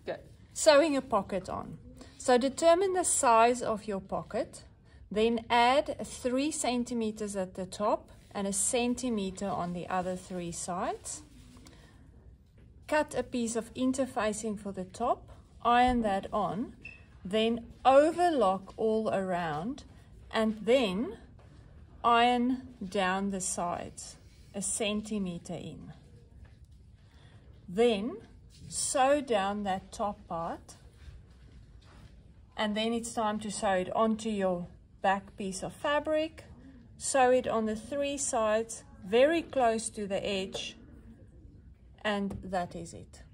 Good. Sewing a pocket on. So determine the size of your pocket, then add 3 centimeters at the top and 1 centimeter on the other 3 sides. Cut a piece of interfacing for the top, iron that on, then overlock all around, and then iron down the sides 1 centimeter in. Then sew down that top part, and then it's time to sew it onto your back piece of fabric. Sew it on the 3 sides very close to the edge, and that is it.